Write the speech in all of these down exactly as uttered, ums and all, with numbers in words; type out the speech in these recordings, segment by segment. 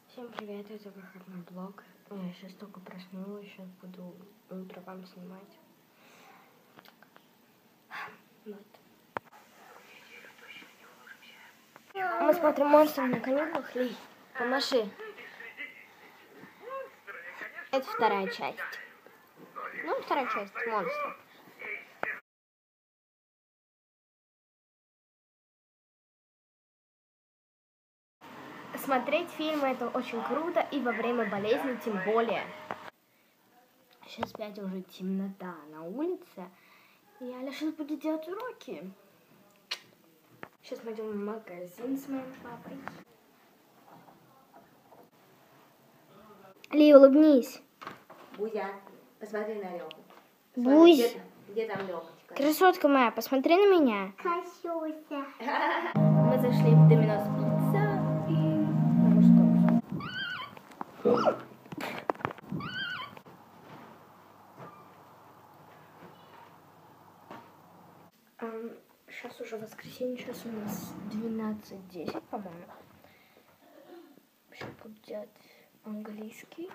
Всем привет, это выходной блог. Я сейчас только проснулась, сейчас буду утро вам снимать. Вот. Мы смотрим «Монстров на каникулах». Ли, помаши. Это вторая часть. Ну, вторая часть «Монстров». Смотреть фильмы — это очень круто, и во время болезни тем более. Сейчас опять уже темнота на улице, и Аля сейчас будет делать уроки. Сейчас мы идем в магазин с моим папой. Ли, улыбнись. Бузя, посмотри на Лёку. Бусь. Где, где там Лёкочка? Красотка моя, посмотри на меня. Косюся. Мы зашли в Доминос Пицца и на мужском. Сейчас уже воскресенье, сейчас у нас двенадцать десять, по-моему. Сейчас буду делать английский.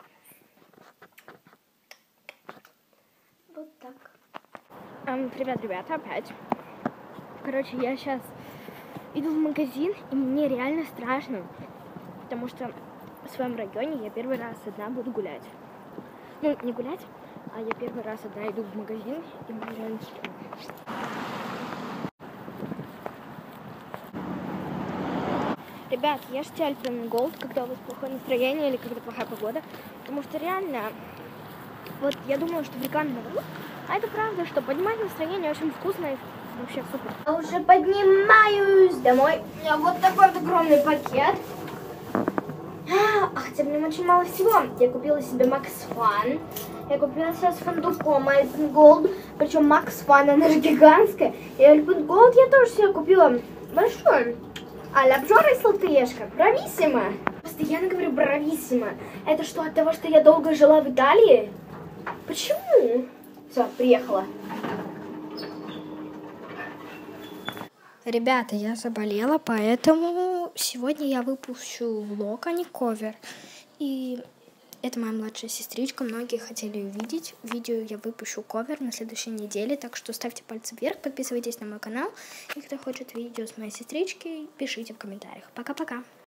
Вот так. Um, привет, ребята, опять. Короче, я сейчас иду в магазин, и мне реально страшно, потому что в своем районе я первый раз одна буду гулять. Ну, не гулять, а я первый раз одна иду в магазин, и мне реально страшно. Ребят, ешьте Альпен Голд, когда у вас плохое настроение или когда плохая погода, потому что реально, вот я думала, что в рекламе наврут, а это правда, что поднимает настроение, очень вкусно и вообще супер. Я уже поднимаюсь домой. У меня вот такой вот огромный пакет. А, хотя в нем очень мало всего. Я купила себе Макс Фан. Я купила себе с фундуком Альпен Голд. Причем Макс Фан, она же гигантская. И Альпен Голд я тоже себе купила большой. А обжора и сладкоежка. Брависсимо. Постоянно говорю брависсимо. Это что, от того, что я долго жила в Италии? Почему? Все, приехала. Ребята, я заболела, поэтому сегодня я выпущу влог, а не ковер. И это моя младшая сестричка, многие хотели увидеть. Видео я выпущу ковер на следующей неделе, так что ставьте пальцы вверх, подписывайтесь на мой канал. И кто хочет видео с моей сестричкой, пишите в комментариях. Пока-пока.